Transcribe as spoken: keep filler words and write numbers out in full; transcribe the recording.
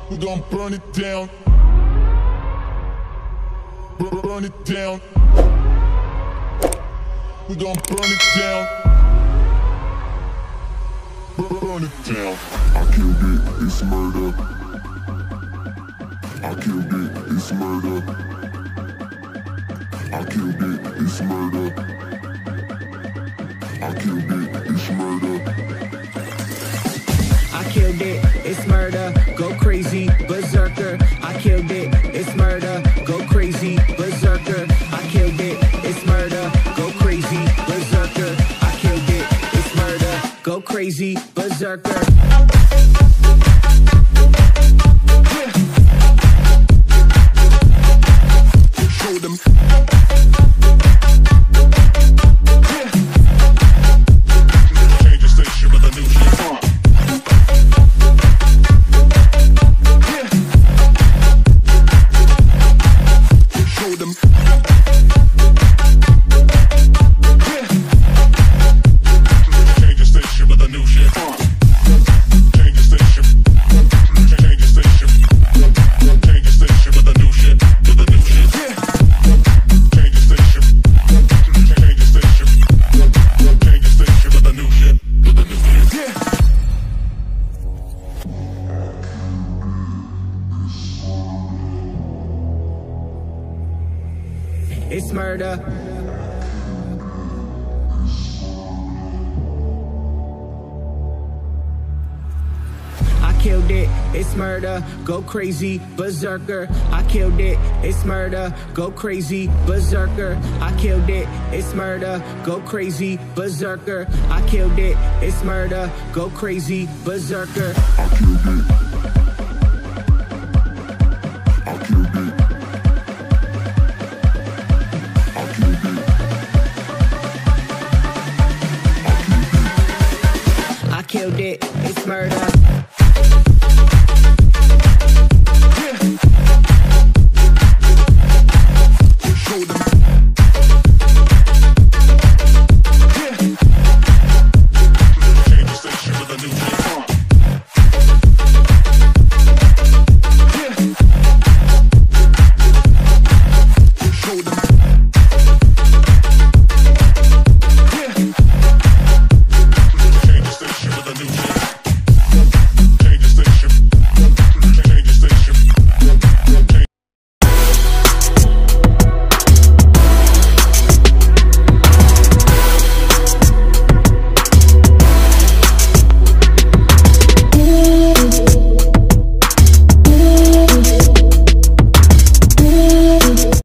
We gon' burn it down. Burn, burn it down. We gon' burn it down. Burn, burn it down. I killed it, it's murder. I killed it, it's murder. I killed it, it's murder. I killed it, it's murder. I killed it, it's murder. Go crazy, berserker. I killed it, it's murder. Go crazy, berserker. I killed it, it's murder. Go crazy, berserker. I killed it, it's murder. Go crazy, berserker. Show them. Change the station with a new shit. Show them. Change the station with a new shit. Change the station. Change the station. Change the station with a new shit. With a new shit. Change the station. Change the station. Change the station with a new shit. With a new shit. It's murder. I killed it, it's murder. Go crazy, berserker. I killed it, it's murder. Go crazy, berserker. I killed it, it's murder. Go crazy, berserker. I killed it, it's murder. Go crazy, berserker. I killed it. I killed it. I killed it. I killed it, it's murder.